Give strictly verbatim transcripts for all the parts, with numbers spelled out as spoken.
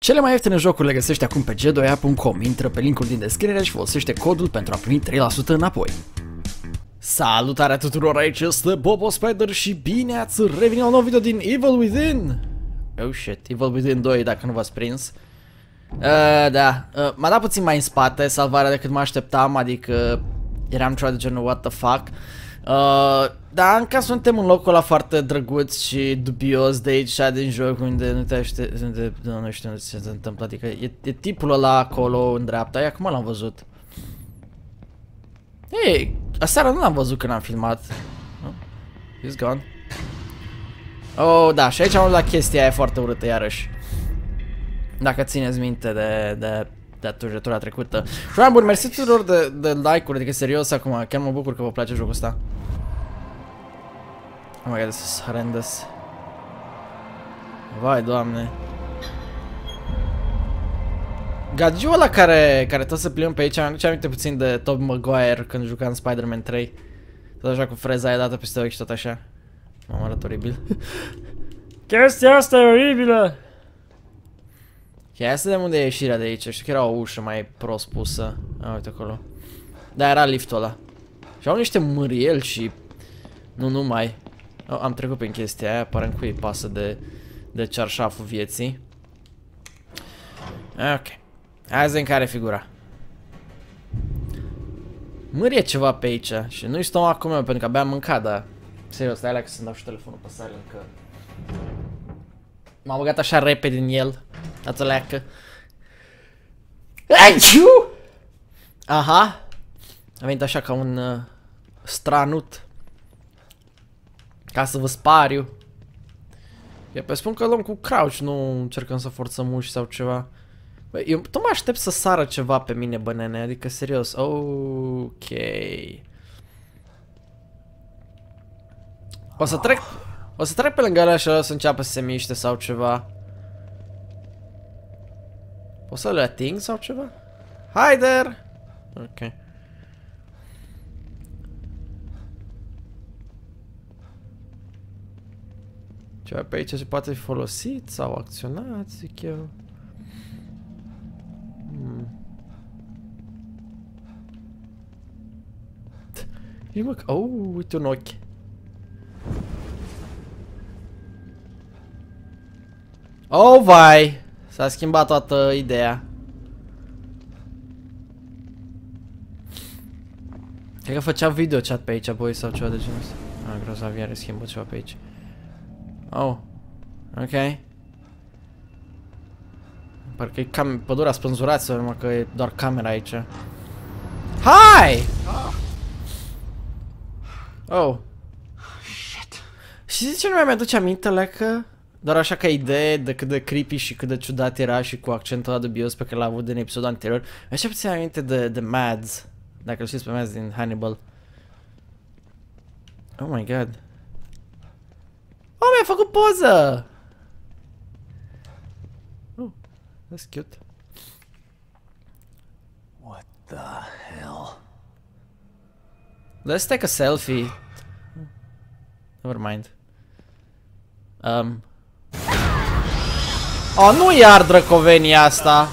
Cele mai ieftine jocuri le găsești acum pe g doi a punct com. Intră pe linkul din descriere și folosește codul pentru a primi trei la sută înapoi. Salutare tuturor, aici este Bobo Spider și bine ați revenit la un nou video din Evil Within. Oh shit, Evil Within doi, dacă nu v-ați prins. Uh, da, uh, m-a dat puțin mai în spate salvarea decât mă așteptam, adică eram ceva de genul what the fuck. Uh, dar încă suntem în locul ăla foarte drăguț și dubios de aici din joc, unde nu te aștept, unde, nu știu ce se întâmplă, adică e, e tipul ăla acolo în dreapta, e acum l-am văzut. Ei, aseară nu l-am văzut când am filmat. Oh, he's gone. Oh, da, și aici am văzut la chestia aia foarte urâtă iarăși. Dacă țineți minte de, de, de atunci, trecută. Și am bun, mersi tuturor de, de like-uri, adică serios acum, chiar mă bucur că vă place jocul ăsta. Oh my god, this is horrendous. Vai, doamne. Gagiul ăla care, care tot se plimbă pe aici, am aduce aminte puțin de Tobey Maguire când juca în Spider-Man trei. Tot așa cu freza aia dată peste ochi și tot așa. M-am arătat oribil. Chestia asta e oribilă! Ok, hai să vedem unde e ieșirea de aici. Știu că era o ușă mai prost pusă. A, uite acolo. Da, era liftul ăla. Și au niște mârieli și... Nu numai. Oh, am trecut prin chestia aia, aparent cui îi pasă de, de cearșaful vieții. Ok. Hai să vedem care e figura. Mârie ceva pe aici. Și nu-i stomacul meu, pentru că abia am mâncat, dar... Serios, stai alea că să-mi dau și telefonul pe silent, că... M-am băgat așa repede în el. Dați o leacă. Aha. A venit așa ca un uh, stranut. Ca să vă spariu. Eu pe spun că luăm cu crouch, nu încercăm să forțăm uși sau ceva. Bă, eu tot mă aștept să sară ceva pe mine, bă, nene, adică serios. Ok. O să trec... O să trec pe lângă alea și o să înceapă să se miște sau ceva. Poți să le ating sau ceva? Hi there! Ok. Ceva pe aici se poate fi folosit sau acționat, zic eu. Hmm. Oh, uite un ochi. Oh, vai! S-a schimbat toată ideea. Cred că făcea video chat pe aici, băi, sau ceva de genul ăsta. Ah, grozav, iar schimbă ceva pe aici. Oh. Ok. Parcă e cam pădurea spânzurați, numai că e doar camera aici. Hai! Oh. Și zice, nu mai mi-aduce aminte, lecă? Doar așa ca idee de cât de creepy și cât de ciudat era și cu accentul ăla dubios pe care l-a avut din episodul anterior. Așa puțin aminte de, de Mads, dacă îl știți pe Mads din Hannibal. Oh my god. Oh, mi-a făcut poză! Oh, that's cute. What the hell? Let's take a selfie. Never mind. Um... Oh, nu iar drăcovenia asta.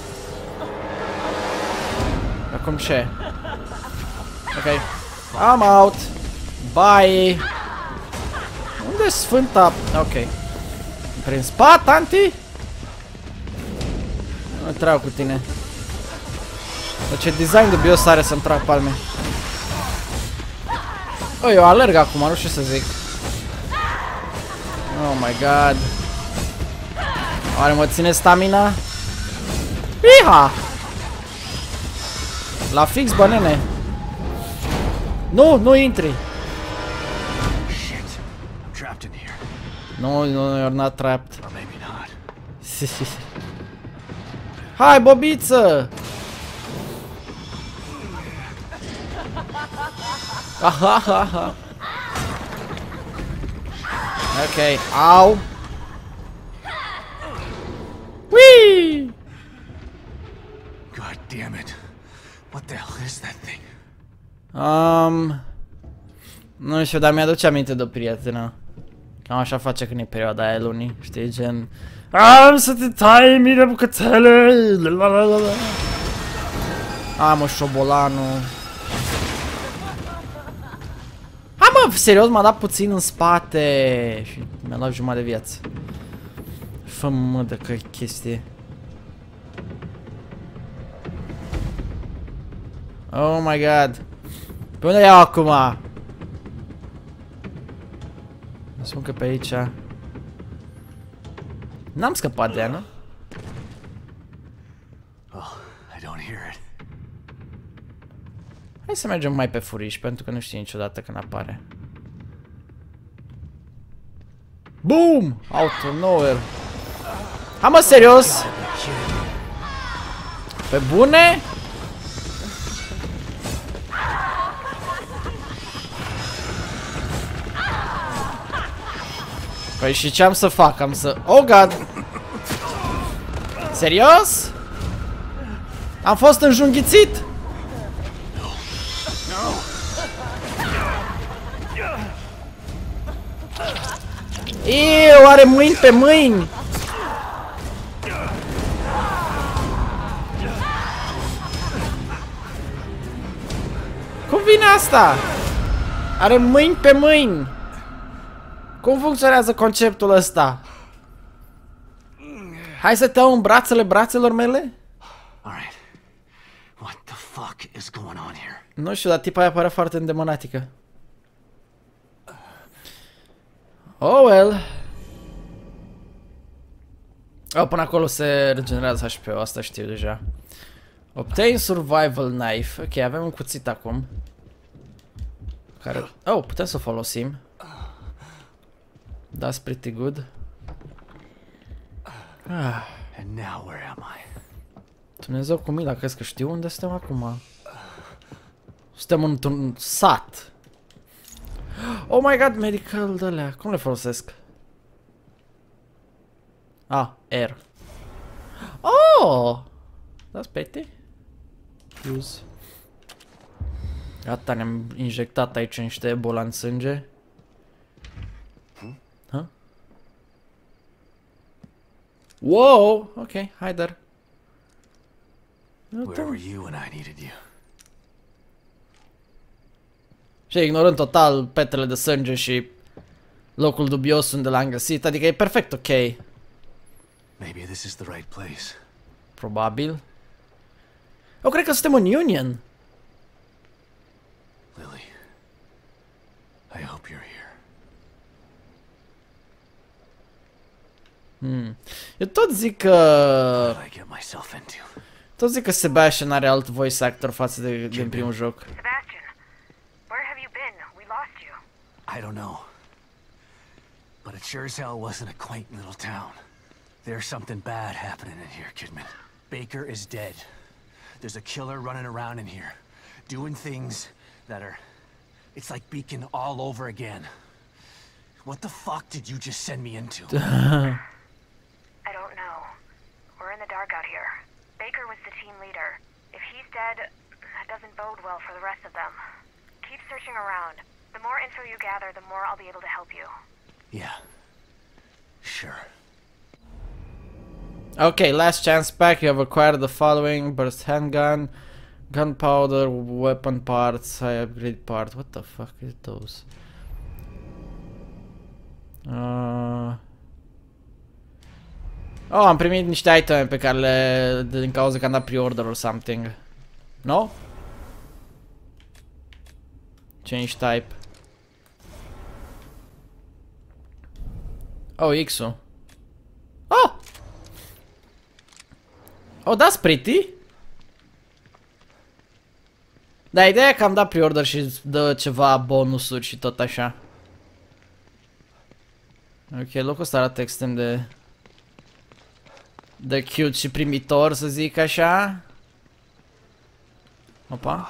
Acum ce? Ok. I'm out. Bye. Unde-i sfânta? Ok. Prin spate, anti? Nu treau cu tine. Dar ce design dubios are să-mi trag palme. Oh, eu alerg acum, nu știu să zic. Oh my god. Oare mă ține stamina? Iha! La fix, bă, nene. Nu, nu intri. Nu, nu, you're not trapped. Hai, bobiță! Aha, ha, ha. Ok, au! Whee! God damn it. What the hell is that thing? Um, nu știu, dar mi-aduce aminte de o prietenă. Cam așa face când e perioada aia lunii, știi, gen... Am să te tai mine bucățele. A, mă, șobolanul. Hai, mă, serios, m-a dat puțin în spate și mi-a luat jumătate de viață. Fă-mă de că chestie. Oh my god. Pe unde iau acum? Mă spun că pe aici. N-am scăpat de ea, nu? Oh, I don't hear it. Hai să mergem mai pe furiș, pentru că nu știi niciodată când apare. Boom! Out of nowhere. Hai, mă, serios? Pe bune? Păi și ce am să fac? Am să... Oh, God! Serios? Am fost înjunghițit? Iu, are mâini pe mâini! Cum vine asta? Are mâini pe mâini! Cum funcționează conceptul ăsta? Hai să te iau în brațele brațelor mele? Alright. What the fuck is going on here? Nu știu, dar tipa aia pare foarte îndemoniatică. Oh, well. Oh, până acolo se regenerează H P-ul, asta știu deja. Obtain survival knife. Ok, avem un cuțit acum. Care... Oh, putem să o folosim. That's pretty good. Ah. And now where am I? Dumnezeu cu mila, crezi că știu unde suntem acum? Suntem într-un sat. Oh my god, medical de-alea. Cum le folosesc? Ah, air. Oh! That's pretty. Use. Gata, ne-am injectat aici niște ebola în sânge. Huh? Wow! Ok, hai dar. Where were you when I needed you? Și ignorând total petele de sânge și locul dubios unde l-am găsit, adică e perfect ok. Maybe this is the right place. Probabil. Eu cred că suntem în Union. Lily, I hope you're here. Hmm. Eu tot zic că... What did I get myself into? Tot zic că Sebastian are alt voice actor față de din primul joc. Sebastian, where have you been? We lost you. I don't know. But it sure as hell wasn't a quaint little town. There's something bad happening in here, Kidman. Baker is dead. There's a killer running around in here, doing things that are... It's like Beacon all over again. What the fuck did you just send me into? I don't know. We're in the dark out here. Baker was the team leader. If he's dead, that doesn't bode well for the rest of them. Keep searching around. The more info you gather, the more I'll be able to help you. Yeah. Sure. Okay, last chance pack. You have acquired the following: burst handgun, gunpowder, weapon parts, high upgrade part. What the fuck is those? Uh... Oh, am primit niște iteme pe care le... din cauza că am dat pre-order or something. No? Change type. Oh, X-ul. Oh! Oh, that's pretty. Da, ideea e că am dat pre-order și îți dă ceva bonusuri și tot așa. Ok, locul ăsta arată extrem de... de cute și primitor, să zic așa. Opa.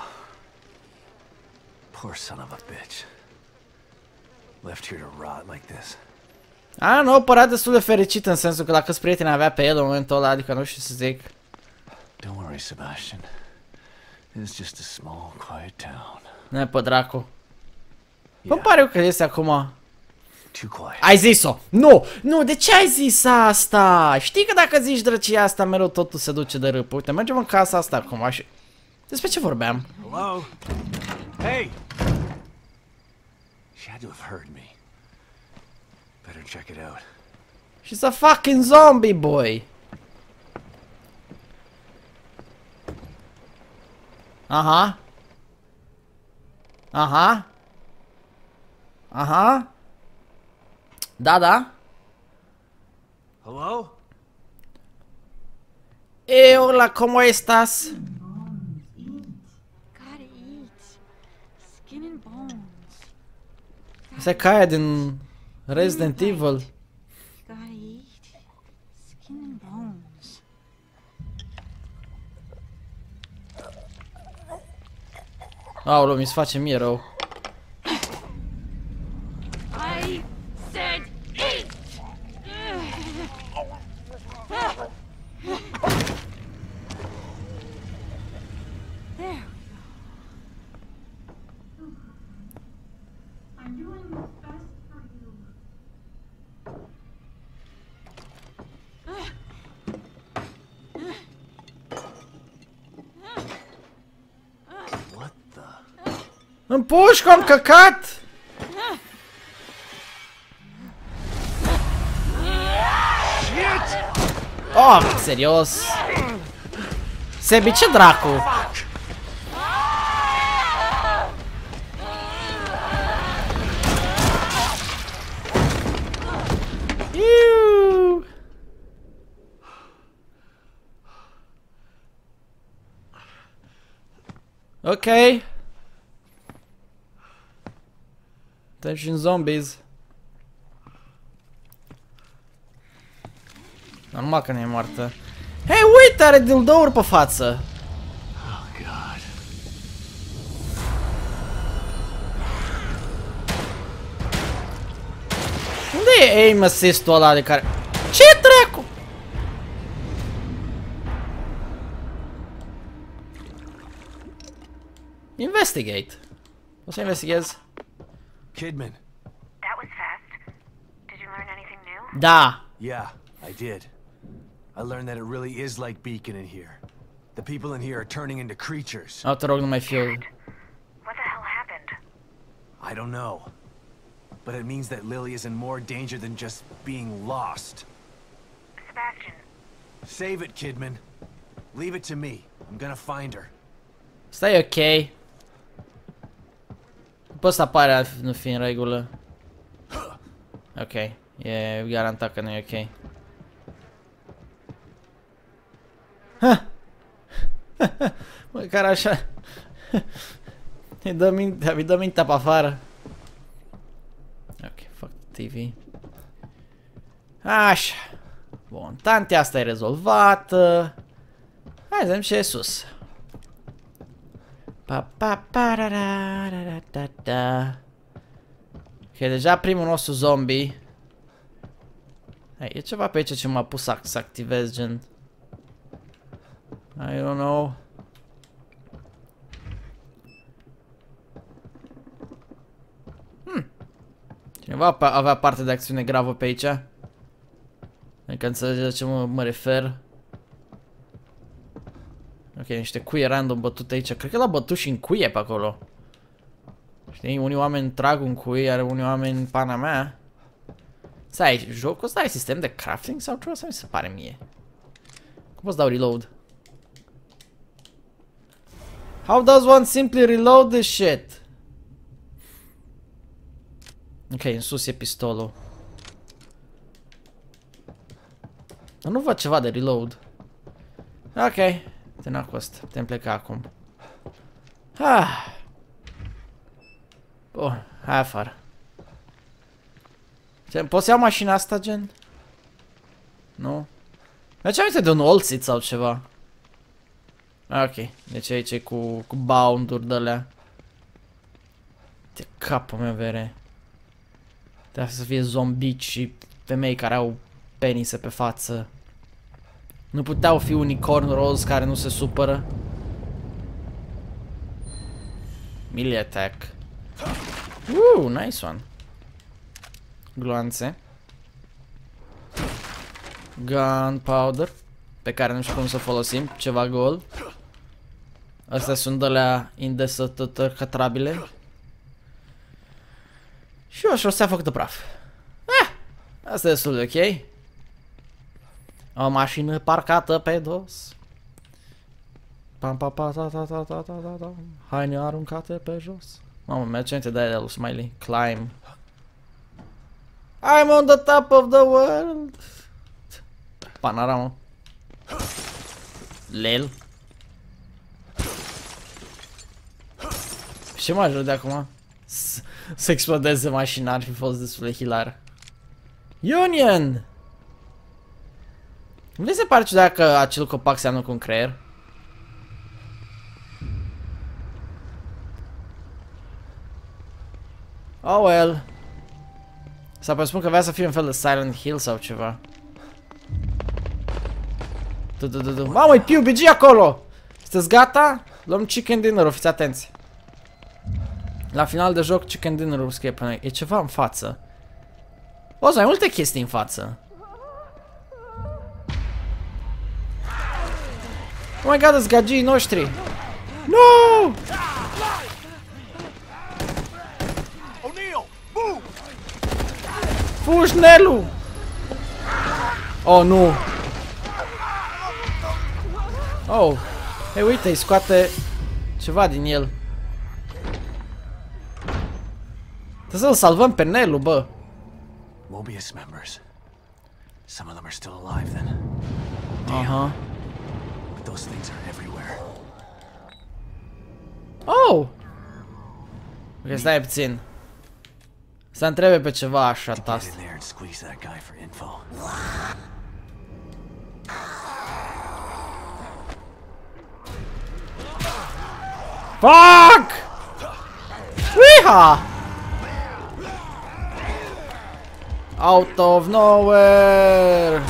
Poor son of a bitch. Left here to rot like this. A, nu, părea destul de fericit în sensul că dacă-s prieteni avea pe el în momentul ăla, adică nu știu să zic. Don't worry, Sebastian. It's just a small, quiet town. Ne, pe dracu. Îmi pare eu că este acum. Too quiet. Ai zis-o! Nu! Nu, de ce ai zis asta? Știi că dacă zici drăcia asta, mereu totul se duce de râpă. Uite, mergem în casa asta acum și... Despre ce vorbeam? Hello? Hey! She had to have heard me. Better check it out. She's a fucking zombie, boy! Aha. Aha. Aha. Da, da. Hello? E, hola, ¿cómo estás? Gotta eat. Skin and bones. Se cae din Resident Evil. Gotta eat. Skin and bones. Aoleu, mi se face mie rău. I said eat! There. I'm doing what's best for you. What the? În pușcă am căcat! Oh, serios? Sebi, ce dracu? Iu. Ok. Suntem zombies. Normal că nu e moartă. Hei, uite, are dildouri pe față. Oh, God. Unde e aim assist-ul ăla de care... Ce dracu? Investigate. O să investighez. Kidman. That was fast. Did you learn anything new? Da. Yeah, I did. I learned that it really is like Beacon in here. The people in here are turning into creatures. Oh, te rog, nu mai fiu. What the hell happened? I don't know. But it means that Lily is in more danger than just being lost. Sebastian, Save it, Kidman. Leave it to me. I'm gonna find her. Stai ok. Pe ăsta pare a nu fi în regulă. Ok. E garantat că nu e ok. Ha! Măcar așa. Îi dă mintea, îi dă mintea pe afară. Ok, fuck T V. Așa. Bun, tantea asta e rezolvată. Hai să vedem ce e sus. Pa pa pa ra ra ra ra da da. Ok, deja primul nostru zombie. Hai, e ceva pe aici ce m-a pus să activez, gen. I don't know. Hmm. Cineva avea parte de acțiune gravă pe aici? Încă înțelege la ce mă, mă refer. Ok, niște cuie random bătute aici. Cred că l-a bătut și în cuie pe acolo. Știi, unii oameni trag un cuie, iar unii oameni pana mea. Stai, jocul ăsta are sistem de crafting sau ceva? Sau mi se pare mie? Cum poți dau reload? How does one simply reload this shit? Ok, în sus e pistolul. Dar nu văd ceva de reload. Ok, terminat cu asta. Putem pleca acum. Ah. Bun, hai afară. Poți să iau mașina asta, gen? Nu? Mi-ace aminte de un Olsit sau ceva. Ok, deci aici e cu, cu bound-uri de-alea. De capul meu vere. Trebuie să fie zombici și femei care au penise pe față. Nu puteau fi unicorn roz care nu se supără. Melee attack. Uh, nice one. gloanțe. Gunpowder, pe care nu știu cum să folosim, ceva gol. Astea sunt de-alea indesătătrabile. Și o șosea făcută praf. Ah, asta e destul de ok. O mașină parcată pe dos. Pam pa pa ta ta ta ta ta ta ta. Haine aruncate pe jos. Mamă, merge de aia de lui Smiley. Climb. I'm on the top of the world. Panoramă. Lel. Ce mă ajut de acum? Să explodeze mașina, ar fi fost destul de hilar. Union! Nu se pare ciudat că acel copac seamănă cu un creier? Oh well. Sau presupun că vrea să fie un fel de Silent Hill sau ceva. Mamă, e P U B G acolo! Sunteți gata? Luăm chicken dinner-ul, fiți atenți. La final de joc, chicken dinner-ul scrie pe noi. E ceva în față. O, să ai multe chestii în față. Oh my god, zgagii noștri. No! Fugi, Nelu! Oh, nu! Oh! Hei, uite, îi scoate ceva din el. Trebuie să-l salvăm pe Nelu, bă! Mobius members. Some of them are still alive then. Aha. But those things are everywhere. Oh! Ok, stai puțin. Să întrebe pe ceva așa, Get tast. in there and squeeze that guy for info. Fuck! Weeha! Out of nowhere!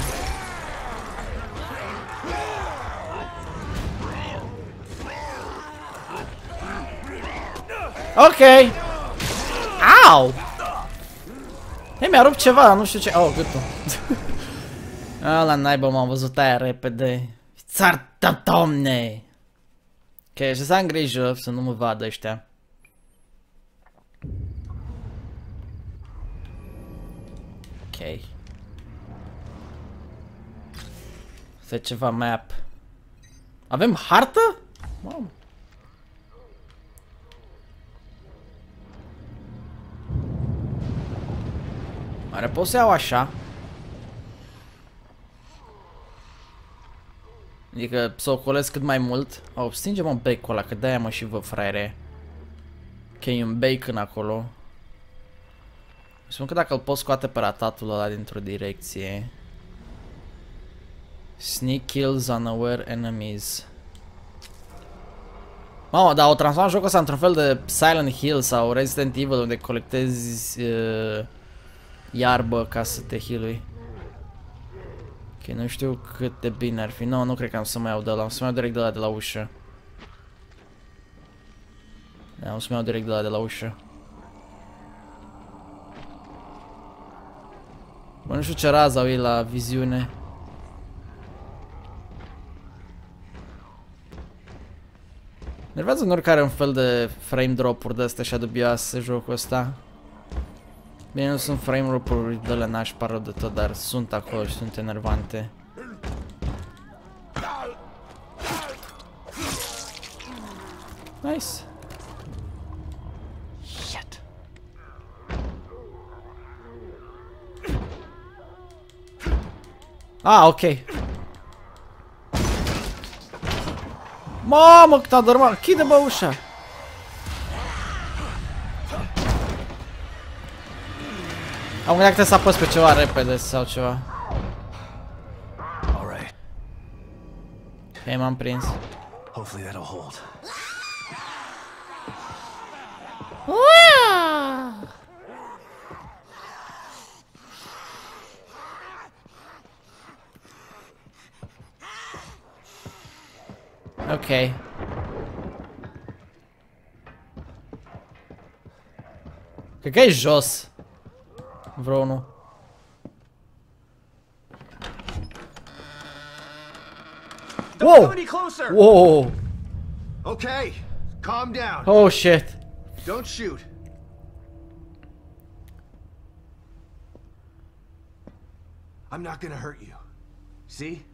Ok! Au! Hei, mi-a rupt ceva, nu știu ce... Oh, gâtul. Ala naibă, m-am văzut aia repede. Țartă, domne! Ok, și să am grijă să nu mă vadă ăștia. Ok. Asta e ceva map. Avem hartă? Mamă. Oare pot să iau așa? Adică să ocolesc cât mai mult. Oh, stinge-mă bacon ăla, că de-aia mă și văd, fraiere. Ok, e un bacon acolo. Spun că dacă îl pot scoate pe ratatul ăla dintr-o direcție. Sneak kills unaware enemies. Mamă, dar o transformat jocul ăsta într-un fel de Silent Hill sau Resident Evil unde colectezi uh, iarbă ca să te healui. Ok, nu știu cât de bine ar fi. Nu, nu cred că am să mai iau de la. Am să mai iau direct de la de la ușă. Da, am să mai iau direct de la de la ușă. Bă, nu știu ce rază au ei la viziune. Nervează în oricare un fel de frame drop-uri de astea așa dubioase jocul ăsta. Bine, nu sunt frame drop-uri de la nașpa rău de tot, dar sunt acolo și sunt enervante. Nice. Shit. Ah, ok. Mamă, cât a dormat! Chide, bă, ușa! Am gândit că să apăs pe ceva repede sau ceva. Alright. Hei, m-am prins. Hopefully that'll hold. Ok. Cred că e jos. vreunul. Don't Whoa! come any closer. Wow! Okay, calm down. Oh shit! Don't shoot. I'm not gonna hurt you. See?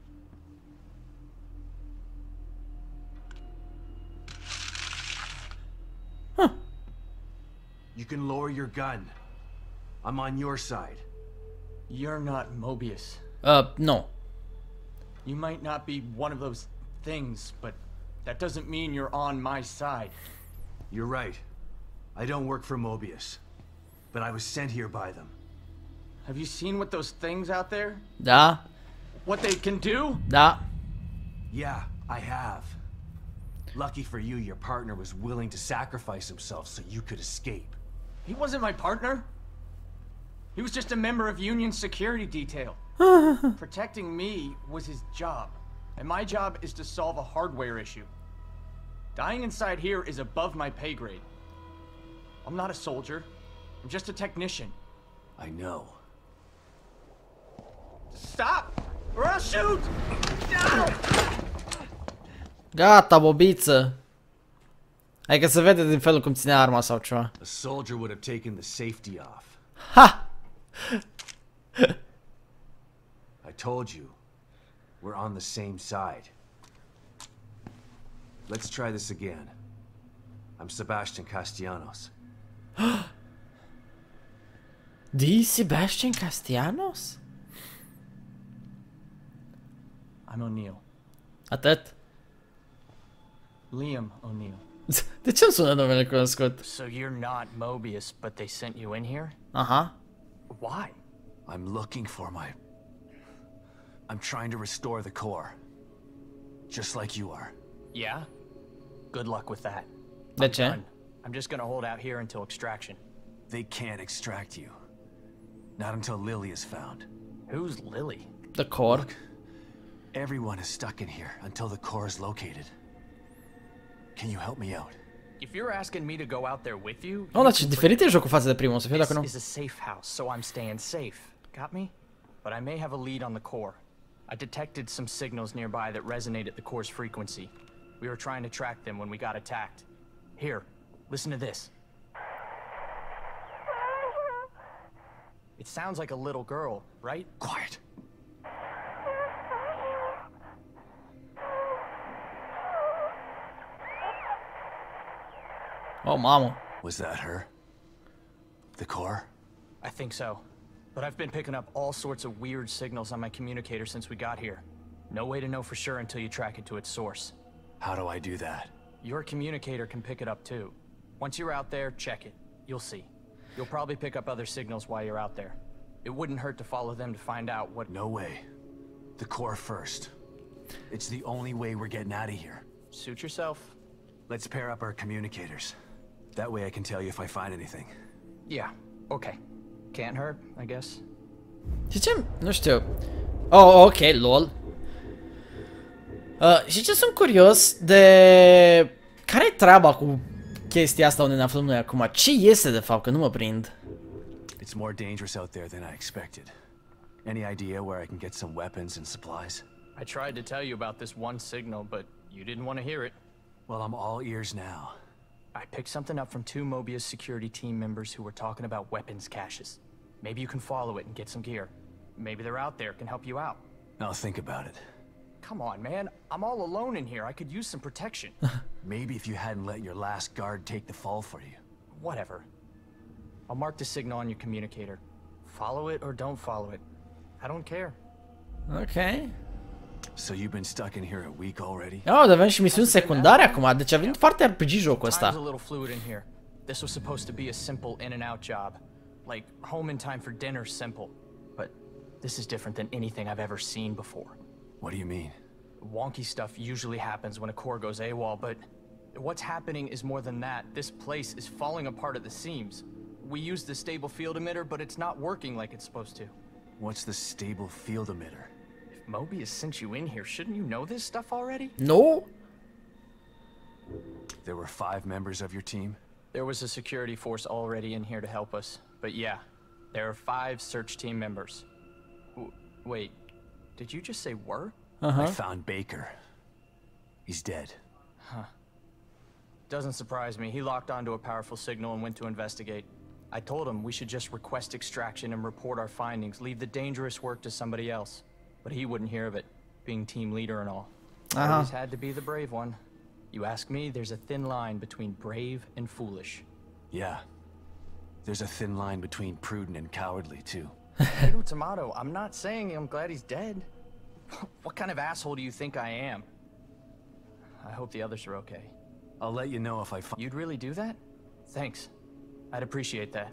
Huh. You can lower your gun. I'm on your side. You're not Mobius. Uh, no. You might not be one of those things, but that doesn't mean you're on my side. You're right. I don't work for Mobius. But I was sent here by them. Have you seen what those things out there? Da? What they can do? Da. Yeah, I have. Lucky for you, your partner was willing to sacrifice himself so you could escape. He wasn't my partner. He was just a member of Union security detail. Protecting me was his job. And my job is to solve a hardware issue. Dying inside here is above my pay grade. I'm not a soldier. I'm just a technician. I know. Stop! Or I'll shoot! No! Gata, bobiță. Adică se vede din felul cum ține arma sau ceva. A soldier would have taken the safety off. Ha! I told you, we're on the same side. Let's try this again. I'm Sebastian Castellanos. The Sebastian Castellanos? I'm O'Neill. Atât? Liam O'Neill. De ce îmi sună numele cunoscut? So you're not Mobius, but they sent you in here? Aha. Why? I'm looking for my... I'm trying to restore the core. Just like you are. Yeah? Good luck with that. De ce? Done. I'm just gonna hold out here until extraction. They can't extract you. Not until Lily is found. Who's Lily? The core. Look, everyone is stuck in here until the core is located. Can you help me out? If you're asking me to go out there with you... Oh, dar ce diferit e jocul față de primul, să fie dacă nu. This is a safe house, so I'm staying safe. Got me? But I may have a lead on the core. I detected some signals nearby that resonate at the core's frequency. We were trying to track them when we got attacked. Here, listen to this. It sounds like a little girl, right? Quiet. Oh, mamă. Was that her? The core? I think so. But I've been picking up all sorts of weird signals on my communicator since we got here. No way to know for sure until you track it to its source. How do I do that? Your communicator can pick it up too. Once you're out there, check it. You'll see. You'll probably pick up other signals while you're out there. It wouldn't hurt to follow them to find out what... No way. The core first. It's the only way we're getting out of here. Suit yourself. Let's pair up our communicators. That way I can tell you if I find anything. Yeah, okay. Can't hurt, I guess. Și ce? Nu știu. Oh, ok, lol. Uh, și ce sunt curios de... Care-i treaba cu chestia asta unde ne aflăm noi acum? Ce este de fapt? Că nu mă prind. It's more dangerous out there than I expected. Any idea where I can get some weapons and supplies? I tried to tell you about this one signal, but you didn't want to hear it. Well, I'm all ears now. I picked something up from two Mobius security team members who were talking about weapons caches. Maybe you can follow it and get some gear. Maybe they're out there, can help you out. I'll think about it. Come on, man. I'm all alone in here. I could use some protection. Maybe if you hadn't let your last guard take the fall for you. Whatever. I'll mark the signal on your communicator. Follow it or don't follow it. I don't care. Ok. So you've been stuck in here a week already? Oh, avem și misiuni secundare acum, deci a venit foarte R P G jocul Time's ăsta. a little fluid in here. This was supposed to be a simple in and out job. Like home in time for dinner simple. But this is different than anything I've ever seen before. What do you mean? Wonky stuff usually happens when a core goes AWOL, but what's happening is more than that. This place is falling apart at the seams. We use the stable field emitter, but it's not working like it's supposed to. What's the stable field emitter? If Mobius sent you in here, shouldn't you know this stuff already? Nu? There were five members of your team? There was a security force already in here to help us. But yeah, There are five search team members. W wait, did you just say were? Uh-huh. I found Baker. He's dead. Huh. Doesn't surprise me. He locked onto a powerful signal and went to investigate. I told him we should just request extraction and report our findings, leave the dangerous work to somebody else. But he wouldn't hear of it, being team leader and all. Uh-huh. Always had to be the brave one. You ask me, there's a thin line between brave and foolish. Yeah. There's a thin line between prudent and cowardly, too. Tomato, tomato, I'm not saying I'm glad he's dead. What kind of asshole do you think I am? I hope the others are okay. I'll let you know if I find... You'd really do that? Thanks. I'd appreciate that.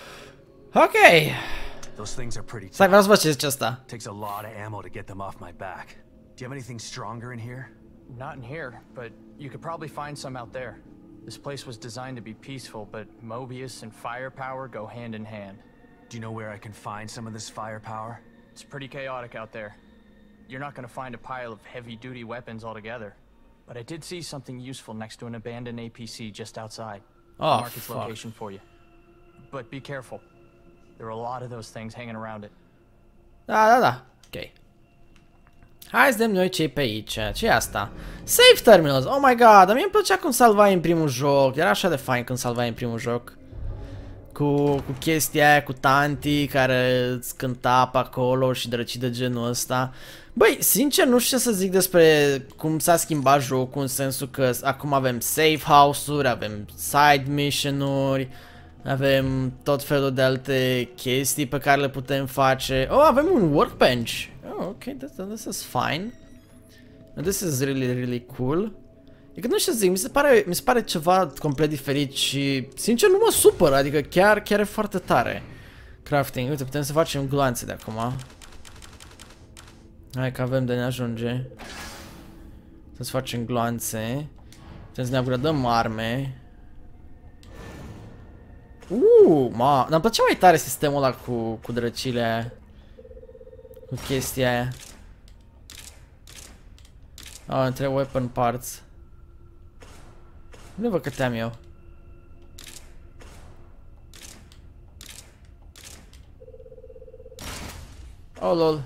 Ok. Those things are pretty Stai, tough. vreau să văd ce zice ăsta. Takes a lot of ammo to get them off my back. Do you have anything stronger in here? Not in here, but you could probably find some out there. This place was designed to be peaceful, but Mobius and firepower go hand in hand. Do you know where I can find some of this firepower? It's pretty chaotic out there. You're not gonna find a pile of heavy-duty weapons altogether. But I did see something useful next to an abandoned A P C just outside. Oh, I'll mark its fuck. location for you. But be careful. There are a lot of those things hanging around it. Da, da, da. Ok. Hai să vedem noi ce e pe aici. Ce e asta? Save terminals. Oh my god, dar mie îmi plăcea cum salvai în primul joc. Era așa de fain când salvai în primul joc. Cu, cu chestia aia, cu tanti care îți cânta pe acolo și drăcii de genul ăsta. Băi, sincer nu știu ce să zic despre cum s-a schimbat jocul, în sensul că acum avem safe house-uri, avem side mission-uri, avem tot felul de alte chestii pe care le putem face. Oh, avem un workbench. Oh, ok, this, this is fine. This is really, really cool. E că nu știu să zic, mi se pare, mi se pare ceva complet diferit și sincer nu mă supără, adică chiar, chiar e foarte tare. Crafting, uite, putem să facem gloanțe de acum. Hai că avem de ne ajunge. Să facem gloanțe. Putem să ne upgradăm arme. Uuu, ma, dar îmi plăcea mai tare sistemul ăla cu, cu drăcile aia. Cu chestia aia. Oh, între weapon parts. Nu văd câte am eu. Oh, lol.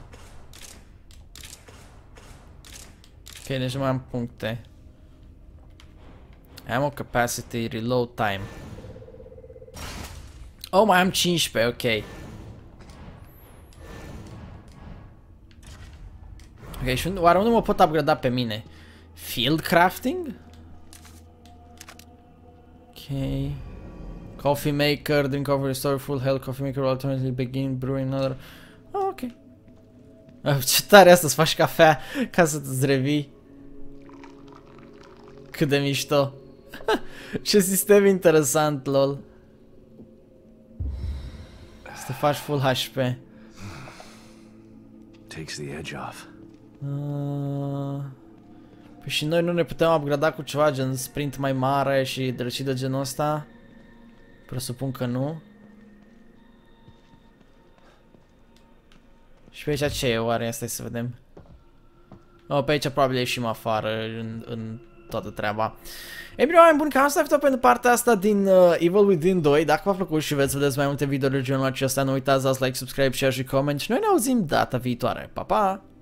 Ok, deci nu mai am puncte. Ammo capacity, reload time. Oh, mai am cincisprezece, ok. Ok, și oare unde mă pot upgrada pe mine? Field crafting? Ok. Coffee maker, drink coffee, restore full health, coffee maker, alternatively begin brewing another. Oh, ok. Ce tare asta să faci cafea ca să-ți revii. Cât de mișto. Ce sistem interesant, lol. Să te faci full H P. Takes the edge off. Uh, păi și noi nu ne putem upgrada cu ceva gen sprint mai mare și drăcii de genul ăsta? Presupun că nu. Și pe aici ce e oare? Stai să vedem. Oh, pe aici probabil ieșim afară în, în toată treaba. Ei bine, oameni buni, cam asta a fost pentru partea asta din uh, Evil Within doi. Dacă v-a plăcut și veți vedeți mai multe videouri de genul acesta, nu uitați, dați like, subscribe, share și comment și noi ne auzim data viitoare. Pa, pa!